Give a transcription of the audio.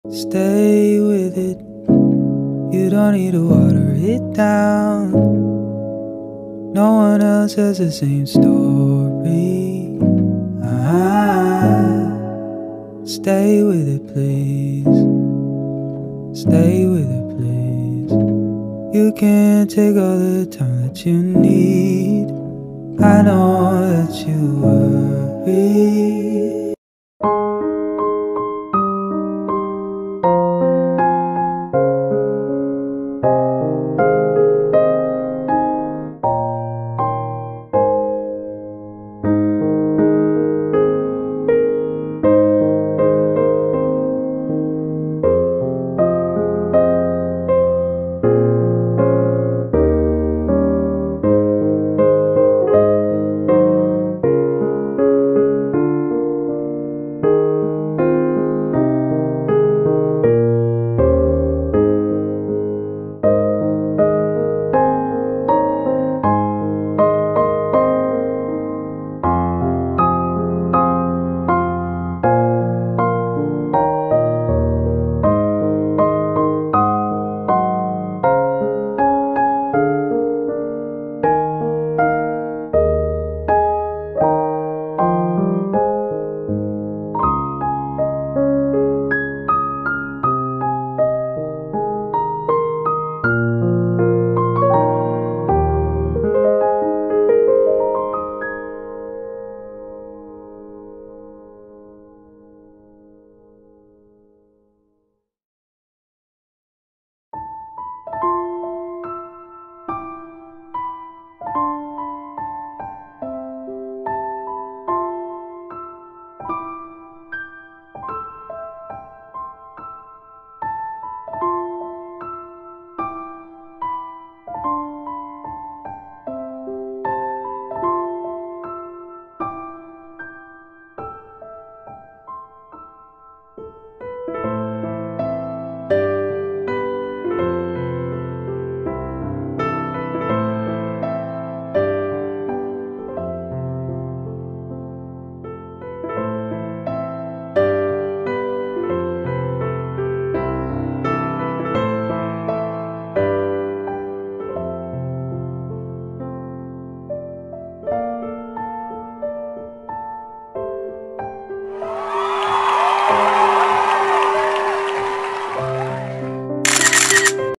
Stay with it. You don't need to water it down. No one else has the same story. Stay with it, please. Stay with it, please. You can take all the time that you need. I know that you worry.